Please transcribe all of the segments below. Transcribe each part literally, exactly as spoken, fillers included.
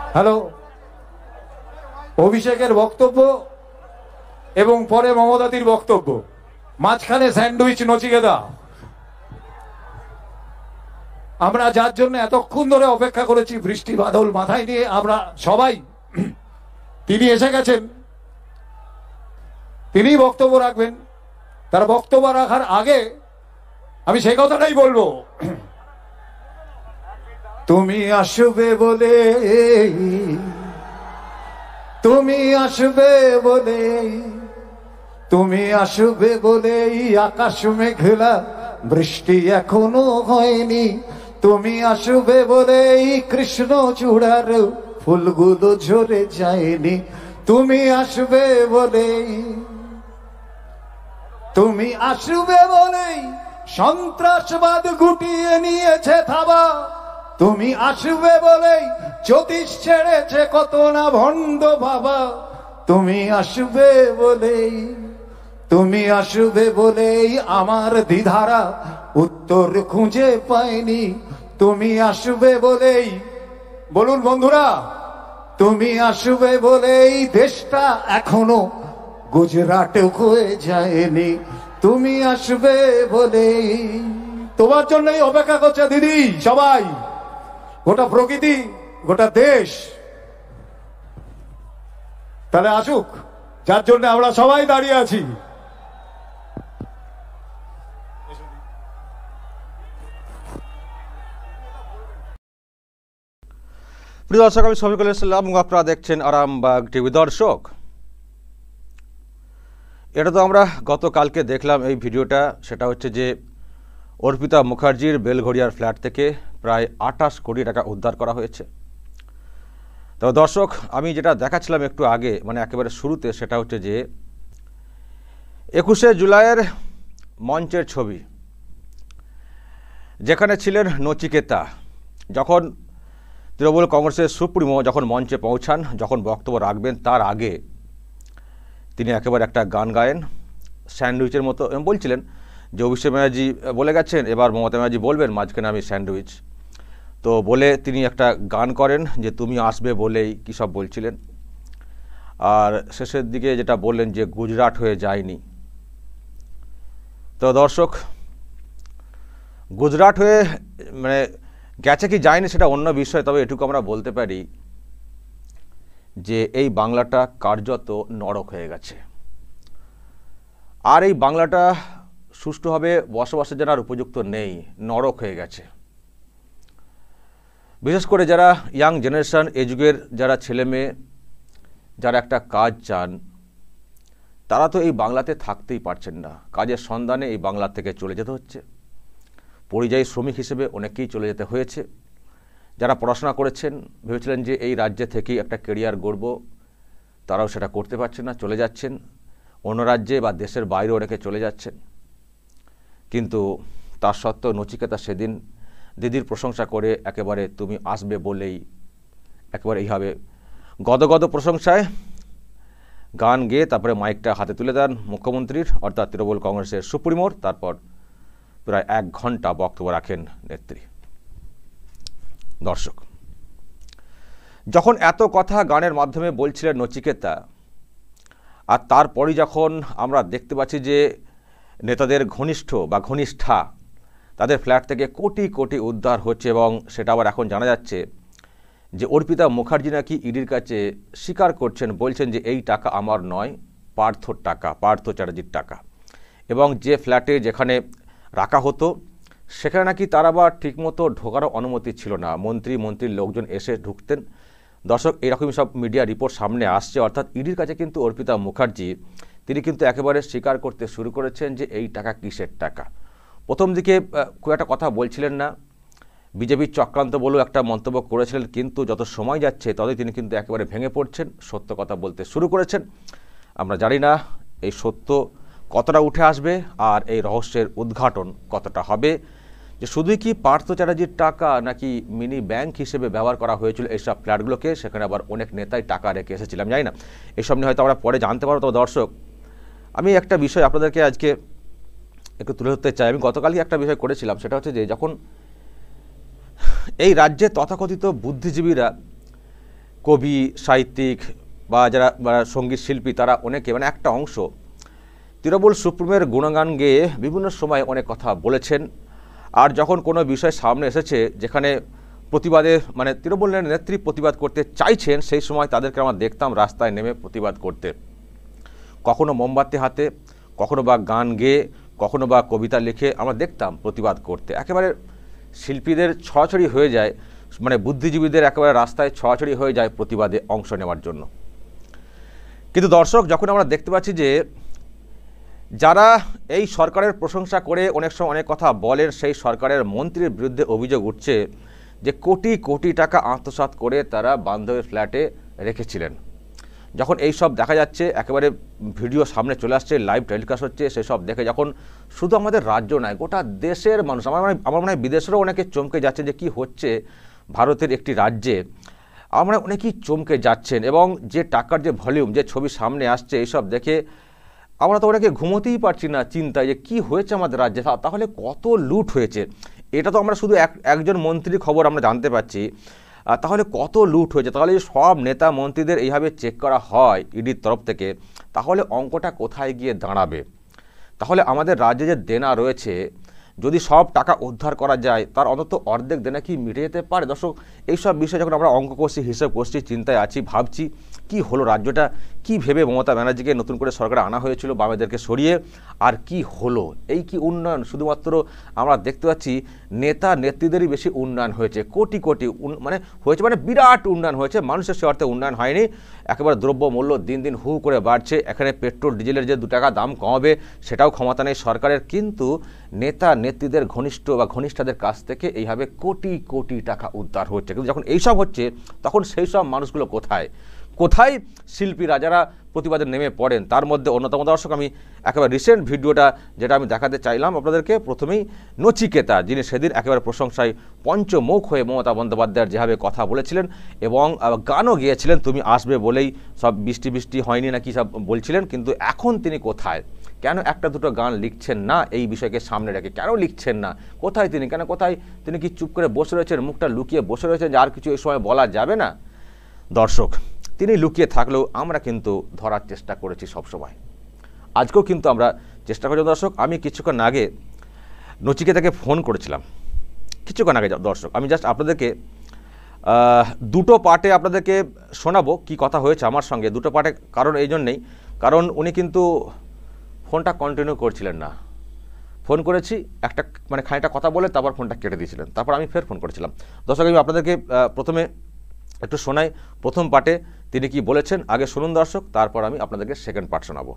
Hello, অভিষেকের বক্তব্য এবং পরে মমতাদির বক্তব্য, মাঝখানে স্যান্ডউইচ নচিকেতা। আমরা যার জন্য এতক্ষণ ধরে অপেক্ষা করেছি, বৃষ্টি বাদল মাথায় নিয়ে আমরা সবাই, তিনি এসে গেছেন, তিনি বক্তব্য রাখবেন। তার বক্তব্য রাখার আগে আমি সেই কথাটাই বলবো, তুমি আসবে বলে, তুমি আসবে বলে, তুমি আসবে বলে আকাশ মেঘলা, বৃষ্টি এখনো হয়নি। তুমি আসবে বলে কৃষ্ণ চূড়ার ফুলগুলো ঝরে যায়নি। তুমি আসবে বলে, তুমি আসবে বলে সন্ত্রাসবাদ গুটিয়ে নিয়েছে থাবা। তুমি আসবে বলে জ্যোতিষ ছেড়েছে কত না ভণ্ড বাবা। তুমি আসবে বলে, তুমি আসবে বলেই আমার দ্বিধারা উত্তর খুঁজে পায়নি। তুমি আসবে বলেই, বলুন বন্ধুরা, তুমি আসবে বলেই দেশটা এখনো গুজরাট হয়ে যায়নি। তুমি আসবে বলেই, তোমার জন্যই অপেক্ষা করছে দিদি, সবাই, গোটা প্রকৃতি, গোটা দেশ। তাহলে আসুক, যার জন্য আমরা সবাই দাঁড়িয়ে আছি। প্রিয় দর্শক, আমি শফিকুল ইসলাম, আপনারা দেখছেন আরামবাগ টিভি। দর্শক, এটা তো আমরা গতকালকে দেখলাম এই ভিডিওটা, সেটা হচ্ছে যে অর্পিতা মুখার্জির বেলঘড়িয়ার ফ্ল্যাট থেকে প্রায় আটাশ কোটি টাকা উদ্ধার করা হয়েছে। তো দর্শক, আমি যেটা দেখাচ্ছিলাম একটু আগে, মানে একেবারে শুরুতে, সেটা হচ্ছে যে একুশে জুলাইয়ের মঞ্চের ছবি, যেখানে ছিলেন নচিকেতা। যখন তৃণমূল কংগ্রেসের সুপ্রিমো যখন মঞ্চে পৌঁছান, যখন বক্তব্য রাখবেন, তার আগে তিনি একেবারে একটা গান গায়েন স্যান্ডউইচের মতো, এবং বলছিলেন যে অভিষেক ব্যানার্জি বলে গেছেন, এবার মমতা ব্যানার্জি বলবেন, মাঝখানে আমি স্যান্ডউইচ। তো বলে তিনি একটা গান করেন যে তুমি আসবে বলেই কী সব বলছিলেন, আর শেষের দিকে যেটা বললেন যে গুজরাট হয়ে যায়নি। তো দর্শক, গুজরাট হয়ে মানে গেছে কি যায়নি সেটা অন্য বিষয়, তবে এটুকু আমরা বলতে পারি যে এই বাংলাটা কার্যত নরক হয়ে গেছে। আর এই বাংলাটা সুষ্ঠুভাবে বসবাসের জন্য আর উপযুক্ত নেই, নরক হয়ে গেছে। বিশেষ করে যারা ইয়াং জেনারেশন, এ যুগের যারা ছেলে মেয়ে, যারা একটা কাজ চান, তারা তো এই বাংলাতে থাকতেই পারছেন না। কাজের সন্ধানে এই বাংলা থেকে চলে যেতে হচ্ছে। পরিযায়ী শ্রমিক হিসেবে অনেকেই চলে যেতে হয়েছে। যারা পড়াশোনা করেছেন, ভেবেছিলেন যে এই রাজ্যে থেকেই একটা কেরিয়ার গড়ব, তারাও সেটা করতে পারছেন না, চলে যাচ্ছেন অন্য রাজ্যে বা দেশের বাইরে, অনেকে চলে যাচ্ছেন। কিন্তু তার সত্ত্বেও নচিকেতা সেদিন দিদির প্রশংসা করে একেবারে তুমি আসবে বলেই একেবারে এইভাবে গদগদ প্রশংসায় গান গেয়ে তারপরে মাইকটা হাতে তুলে দেন মুখ্যমন্ত্রীর, অর্থাৎ তৃণমূল কংগ্রেসের সুপ্রিমোর। তারপর প্রায় এক ঘন্টা বক্তব্য রাখেন নেত্রী। দর্শক, যখন এত কথা গানের মাধ্যমে বলছিলেন নচিকেতা, আর তারপরই যখন আমরা দেখতে পাচ্ছি যে নেতাদের ঘনিষ্ঠ বা ঘনিষ্ঠা, তাদের ফ্ল্যাট থেকে কোটি কোটি উদ্ধার হচ্ছে, এবং সেটা আবার এখন জানা যাচ্ছে যে অর্পিতা মুখার্জি নাকি ইডির কাছে স্বীকার করছেন, বলছেন যে এই টাকা আমার নয়, পার্থর টাকা, পার্থ চ্যাটার্জির টাকা। এবং যে ফ্ল্যাটে যেখানে রাখা হতো সেখানে নাকি তার আবার ঠিকমতো ঢোকারও অনুমতি ছিল না, মন্ত্রী মন্ত্রীর লোকজন এসে ঢুকতেন। দর্শক, এরকমই সব মিডিয়া রিপোর্ট সামনে আসছে। অর্থাৎ ইডির কাছে কিন্তু অর্পিতা মুখার্জি, তিনি কিন্তু একেবারে স্বীকার করতে শুরু করেছেন যে এই টাকা কিসের টাকা। প্রথম দিকে খুব একটা কথা বলছিলেন না, বিজেপির চক্রান্ত বলেও একটা মন্তব্য করেছিলেন, কিন্তু যত সময় যাচ্ছে ততই তিনি কিন্তু একেবারে ভেঙে পড়ছেন, সত্য কথা বলতে শুরু করেছেন। আমরা জানি না এই সত্য কতটা উঠে আসবে আর এই রহস্যের উদ্ঘাটন কতটা হবে, যে শুধুই কি পার্থ চ্যাটার্জির টাকা নাকি মিনি ব্যাংক হিসেবে ব্যবহার করা হয়েছিল এইসব ফ্ল্যাটগুলোকে, সেখানে আবার অনেক নেতাই টাকা রেখে এসেছিলাম, জানি না, এইসব নিয়ে হয়তো আমরা পরে জানতে পারবো। তো দর্শক, আমি একটা বিষয় আপনাদেরকে আজকে একটু তুলে ধরতে চাই। আমি গতকালই একটা বিষয় করেছিলাম, সেটা হচ্ছে যে যখন এই রাজ্যে তথাকথিত বুদ্ধিজীবীরা কবি সাহিত্যিক বা যারা সঙ্গীত শিল্পী তারা অনেকে মানে একটা অংশ তৃণমূল সুপ্রিমের গুণগান গেয়ে বিভিন্ন সময় অনেক কথা বলেছেন। আর যখন কোনো বিষয় সামনে এসেছে যেখানে প্রতিবাদে মানে তৃণমূলের নেত্রী প্রতিবাদ করতে চাইছেন, সেই সময় তাদেরকে আমরা দেখতাম রাস্তায় নেমে প্রতিবাদ করতে, কখনো মোমবাতি হাতে, কখনো বা গান গেয়ে, কখনো বা কবিতা লিখে আমরা দেখতাম প্রতিবাদ করতে। একেবারে শিল্পীদের ছড়াছড়ি হয়ে যায়, মানে বুদ্ধিজীবীদের একেবারে রাস্তায় ছড়াছড়ি হয়ে যায় প্রতিবাদে অংশ নেওয়ার জন্য। কিন্তু দর্শক, যখন আমরা দেখতে পাচ্ছি যে যারা এই সরকারের প্রশংসা করে অনেক সময় অনেক কথা বলেন, সেই সরকারের মন্ত্রীর বিরুদ্ধে অভিযোগ উঠছে যে কোটি কোটি টাকা আত্মসাৎ করে তারা বান্ধবীর ফ্ল্যাটে রেখেছিলেন। যখন এই সব দেখা যাচ্ছে, একেবারে ভিডিও সামনে চলে আসছে, লাইভ টেলিকাস্ট হচ্ছে, সেসব দেখে যখন শুধু আমাদের রাজ্য নয় গোটা দেশের মানুষ, আমার মানে আমার মনে হয় বিদেশেরও অনেকে চমকে যাচ্ছে যে কি হচ্ছে ভারতের একটি রাজ্যে। আমার মনে হয় অনেকেই চমকে যাচ্ছেন, এবং যে টাকার যে ভলিউম, যে ছবি সামনে আসছে, এইসব দেখে আমরা তো অনেকে ঘুমোতেই পারছি না চিন্তায় যে কি হয়েছে আমাদের রাজ্যে, তাহলে কত লুট হয়েছে। এটা তো আমরা শুধু এক একজন মন্ত্রীর খবর আমরা জানতে পারছি, তাহলে কত লুট হয়েছে। তাহলে সব নেতা মন্ত্রীদের এইভাবে চেক করা হয় ইডির তরফ থেকে, তাহলে অঙ্কটা কোথায় গিয়ে দাঁড়াবে? তাহলে আমাদের রাজ্যে যে দেনা রয়েছে, যদি সব টাকা উদ্ধার করা যায়, তার অন্তত অর্ধেক দেনা কি মিটে যেতে পারে? দর্শক, এইসব বিষয়ে যখন আমরা অঙ্ক করছি, হিসাব করছি, চিন্তায় আছি, ভাবছি কি হলো রাজ্যটা, কি ভেবে মমতা ব্যানার্জিকে নতুন করে সরকারে আনা হয়েছিল বামেদেরকে সরিয়ে, আর কি হলো, এই কি উন্নয়ন? শুধুমাত্র আমরা দেখতে পাচ্ছি নেতা নেত্রীদেরই বেশি উন্নয়ন হয়েছে, কোটি কোটি মানে হয়েছে, মানে বিরাট উন্নয়ন হয়েছে। মানুষের সে অর্থে উন্নয়ন হয়নি। একেবারে দ্রব্য মূল্য দিন দিন হু করে বাড়ছে। এখানে পেট্রোল ডিজেলের যে দু টাকা দাম কমাবে সেটাও ক্ষমতা নেই সরকারের, কিন্তু নেতা নেত্রীদের ঘনিষ্ঠ বা ঘনিষ্ঠদের কাছ থেকে এইভাবে কোটি কোটি টাকা উদ্ধার হচ্ছে। কিন্তু যখন এইসব হচ্ছে, তখন সেই সব মানুষগুলো কোথায় কোথায় শিল্পীরা যারা প্রতিবাদে নেমে পড়েন? তার মধ্যে অন্যতম দর্শক, আমি একেবারে রিসেন্ট ভিডিওটা যেটা আমি দেখাতে চাইলাম আপনাদেরকে, প্রথমেই নচিকেতা, যিনি সেদিন একেবারে প্রশংসায় পঞ্চমুখ হয়ে মমতা বন্দ্যোপাধ্যায়ের যেভাবে কথা বলেছিলেন এবং গানও গিয়েছিলেন, তুমি আসবে বলেই সব বৃষ্টি বৃষ্টি হয়নি নাকি সব বলছিলেন। কিন্তু এখন তিনি কোথায়? কেন একটা দুটো গান লিখছেন না এই বিষয়কে সামনে রেখে? কেন লিখছেন না? কোথায় তিনি? কেন কোথায় তিনি? কি চুপ করে বসে রয়েছেন, মুখটা লুকিয়ে বসে রয়েছেন যে আর কিছু এই সময় বলা যাবে না? দর্শক, তিনি লুকিয়ে থাকলেও আমরা কিন্তু ধরার চেষ্টা করেছি সবসময়, আজকেও কিন্তু আমরা চেষ্টা করছি। দর্শক, আমি কিছুক্ষণ আগে নচিকেতাকে ফোন করেছিলাম, কিছুক্ষণ আগে দর্শক, আমি জাস্ট আপনাদেরকে দুটো পার্টে আপনাদেরকে শোনাবো কি কথা হয়েছে আমার সঙ্গে। দুটো পার্টে কারণ এই জন্যেই, কারণ উনি কিন্তু ফোনটা কন্টিনিউ করছিলেন না। ফোন করেছি একটা মানে খানিকটা কথা বলে তারপর ফোনটা কেটে দিয়েছিলেন, তারপর আমি ফের ফোন করেছিলাম। দর্শক, আমি আপনাদেরকে প্রথমে একটু শোনাই প্রথম পার্টে তিনি কি বলেছেন, আগে শুনুন দর্শক, তারপর আমি আপনাদেরকে সেকেন্ড পার্ট শোনাবো।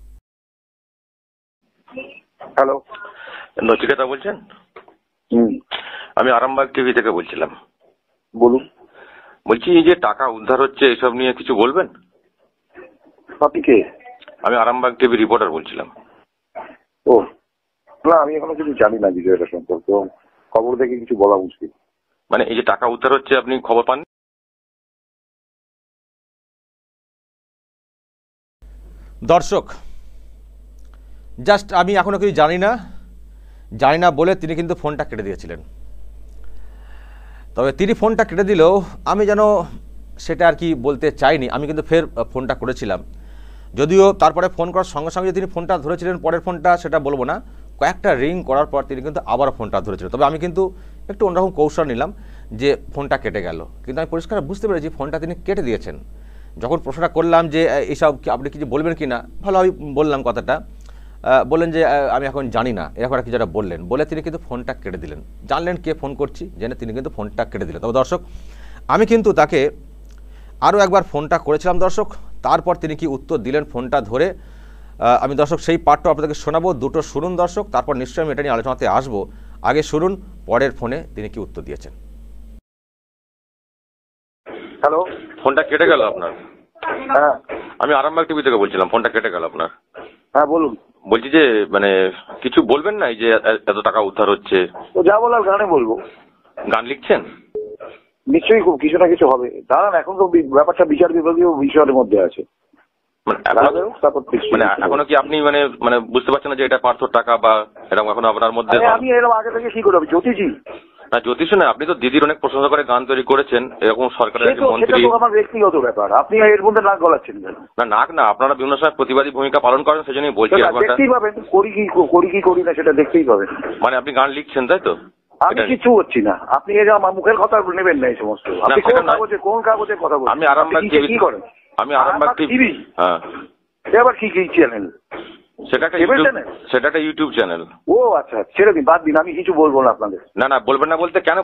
হ্যালো, নচিকেতা বলছেন? হুম, আমি আরামবাগ টিভি থেকে বলছিলাম। বলুন। বলছি, এই যে টাকা উদ্ধার হচ্ছে এসব নিয়ে কিছু বলবেন? আপনি কে? আমি আরামবাগ টিভি রিপোর্টার বলছিলাম। ও না, আমি এখনো কিছু জানি না বিষয়টা সম্পর্কে, খবর দেখে কিছু বলা মুশকিল। মানে এই যে টাকা উদ্ধার হচ্ছে, আপনি খবর পান? দর্শক, জাস্ট আমি এখনো কিছু জানি না জানি না বলে তিনি কিন্তু ফোনটা কেটে দিয়েছিলেন। তবে তিনি ফোনটা কেটে দিলেও আমি যেন সেটা আর কি বলতে চাইনি, আমি কিন্তু ফের ফোনটা করেছিলাম। যদিও তারপরে ফোন করার সঙ্গে সঙ্গে তিনি ফোনটা ধরেছিলেন, পরের ফোনটা সেটা বলবো না, কয়েকটা রিং করার পর তিনি কিন্তু আবার ফোনটা ধরেছিলেন। তবে আমি কিন্তু একটু অন্যরকম কৌশল নিলাম যে ফোনটা কেটে গেল, কিন্তু আমি পরিষ্কার বুঝতে পেরেছি ফোনটা তিনি কেটে দিয়েছেন। যখন প্রশ্নটা করলাম যে এইসব আপনি কিছু বলবেন কি না, ভালোভাবে বললাম কথাটা, বললেন যে আমি এখন জানি না, এরকম একটা কিছুটা বললেন, বলে তিনি কিন্তু ফোনটা কেটে দিলেন। জানলেন কে ফোন করছি জেনে তিনি কিন্তু ফোনটা কেটে দিলেন। তবে দর্শক, আমি কিন্তু তাকে আরও একবার ফোনটা করেছিলাম দর্শক, তারপর তিনি কি উত্তর দিলেন ফোনটা ধরে, আমি দর্শক সেই পার্টটা আপনাদেরকে শোনাবো। দুটো শুনুন দর্শক, তারপর নিশ্চয়ই আমি এটা নিয়ে আলোচনাতে আসবো। আগে শুনুন পরের ফোনে তিনি কি উত্তর দিয়েছেন। হ্যালো, ফোনটা কেটে গেল আপনার? হ্যাঁ, আমি আরামবাগ টিভি থেকে বলছিলাম, ফোনটা কেটে গেল আপনার? হ্যাঁ বলুন। বলছি যে মানে কিছু বলবেন না, এই যে এত টাকা উদ্ধার হচ্ছে? তো যা বলার গানে বলবো। গান লিখছেন? নিশ্চয়ই খুব কিছু না কিছু হবে। দাঁড়ান, এখন তো ব্যাপারটা বিচার বিভাগীয় বিষয়ের মধ্যে আছে। মানে এখনো কি আপনি মানে মানে বুঝতে পারছেন না যে এটা পার্থ টাকা বা এরকম? এখন আপনার মধ্যে আমি এরকম আগে থেকে কি করবো জ্যোতিষী? না জ্যোতিষ না, আপনি তো দিদির অনেক প্রশংসা করে গান তৈরি করেছেন, এরকম সরকারের সে তো সেটা মন্ত্রী। তো আমার ব্যক্তিগত ব্যাপার, আপনি এর মধ্যে নাক গলাচ্ছেন কেন? না নাক না, আপনারা বিভিন্ন সময় প্রতিবাদী ভূমিকা পালন করেন, সেজন্যই বলছি। সেটা এরকম একটা দেখতেই পাবেন, করি কি করি কি করি না সেটা দেখতেই পাবেন। মানে আপনি গান লিখছেন তাই তো? আমি এটা- কিছু হচ্ছি না, আপনি এই যে আমার মুখের কথা নেবেন না এই সমস্ত। আপনি কোন সেটা নয়। কাগজে কোন কাগজে কথা বলছেন? আমি আরামবাগ আপনি টিভি কি করেন? আমি আরামবাগ টিভি। হ্যাঁ, এটা আবার কি কি চ্যানেল? সেটা একটা কেবল ইউটিউব, চ্যানেল? সেটা একটা ইউটিউব চ্যানেল। ও আচ্ছা, ছেড়ে দিন, বাদ দিন, আমি কিছু বলবো না আপনাদের। না না বলবেন না বলতে কেন?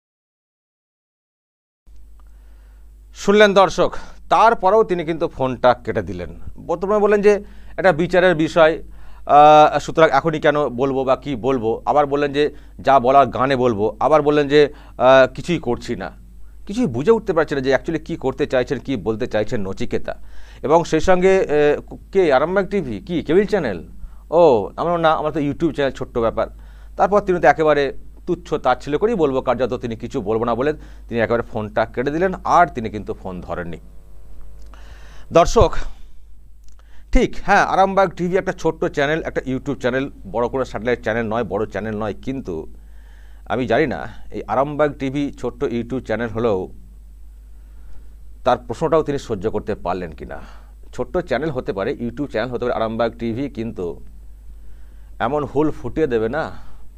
শুনলেন দর্শক, তারপরেও তিনি কিন্তু ফোনটা কেটে দিলেন। প্রথমে বললেন যে এটা বিচারের বিষয়, আহ, সুতরাং এখনই কেন বলবো বা কি বলবো, আবার বললেন যে যা বলার গানে বলবো, আবার বললেন যে আহ, কিছুই করছি না। কিছুই বুঝে উঠতে পারছে না যে অ্যাকচুয়ালি কী করতে চাইছেন, কি বলতে চাইছেন নচিকেতা। এবং সেই সঙ্গে আহ, কে আরামবাগ টিভি কি কেবিল চ্যানেল? ও আমরা না, আমার তো ইউটিউব চ্যানেল, ছোট্ট ব্যাপার। তারপর তিনি তো একেবারে তুচ্ছ তাচ্ছিল্য করেই বলবো কার্যত তিনি কিছু বলবো না বলে তিনি একেবারে ফোনটা কেটে দিলেন, আর তিনি কিন্তু ফোন ধরেননি। দর্শক, ঠিক হ্যাঁ, আরামবাগ টিভি একটা ছোট্ট চ্যানেল, একটা ইউটিউব চ্যানেল, বড় করে স্যাটেলাইট চ্যানেল নয়, বড় চ্যানেল নয়, কিন্তু আমি জানি না এই আরামবাগ টিভি ছোট্ট ইউটিউব চ্যানেল হলেও তার প্রশ্নটাও তিনি সহ্য করতে পারলেন কিনা। ছোট্ট চ্যানেল হতে পারে, ইউটিউব চ্যানেল হতে পারে আরামবাগ টিভি, কিন্তু এমন হুল ফুটিয়ে দেবে না,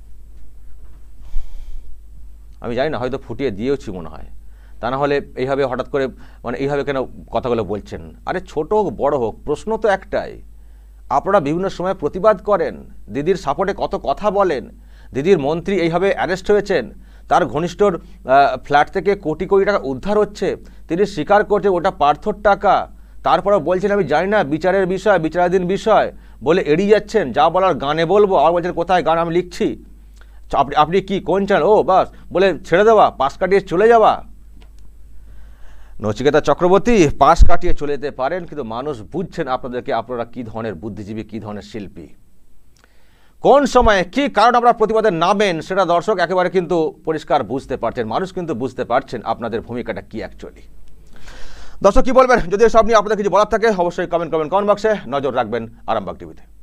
আমি জানি না, হয়তো ফুটিয়ে দিয়েওছি মনে হয়। তা না হলে এইভাবে হঠাৎ করে মানে এইভাবে কেন কথাগুলো বলছেন? আরে ছোট হোক বড় হোক, প্রশ্ন তো একটাই। আপনারা বিভিন্ন সময় প্রতিবাদ করেন, দিদির সাপোর্টে কত কথা বলেন, দিদির মন্ত্রী এইভাবে অ্যারেস্ট হয়েছেন, তার ঘনিষ্ঠর ফ্ল্যাট থেকে কোটি কোটি টাকা উদ্ধার হচ্ছে, তিনি স্বীকার করছেন ওটা পার্থর টাকা, তারপরেও বলছেন আমি জানি না বিচারের বিষয়, বিচারাধীন বিষয় বলে এড়িয়ে যাচ্ছেন। যা বলার গানে বলবো, আর বলছেন কোথায় গান আমি লিখছি। আপনি আপনি কি কোন চ্যানেল? ও বাস বলে ছেড়ে দেওয়া, পাশ কাটিয়ে চলে যাওয়া। নচিকেতা চক্রবর্তী পাশ কাটিয়ে চলে যেতে পারেন, কিন্তু মানুষ বুঝছেন আপনাদেরকে, আপনারা কী ধরনের বুদ্ধিজীবী, কী ধরনের শিল্পী, কোন সময়ে কী কারণ আপনারা প্রতিবাদে নামেন সেটা দর্শক একেবারে কিন্তু পরিষ্কার বুঝতে পারছেন, মানুষ কিন্তু বুঝতে পারছেন আপনাদের ভূমিকাটা কী অ্যাকচুয়ালি। দর্শক কী বলবেন? যদি সব নিয়ে আপনাদের কিছু বলার থাকে অবশ্যই কমেন্ট করবেন কমেন্ট বক্সে। নজর রাখবেন আরামবাগ টিভিতে।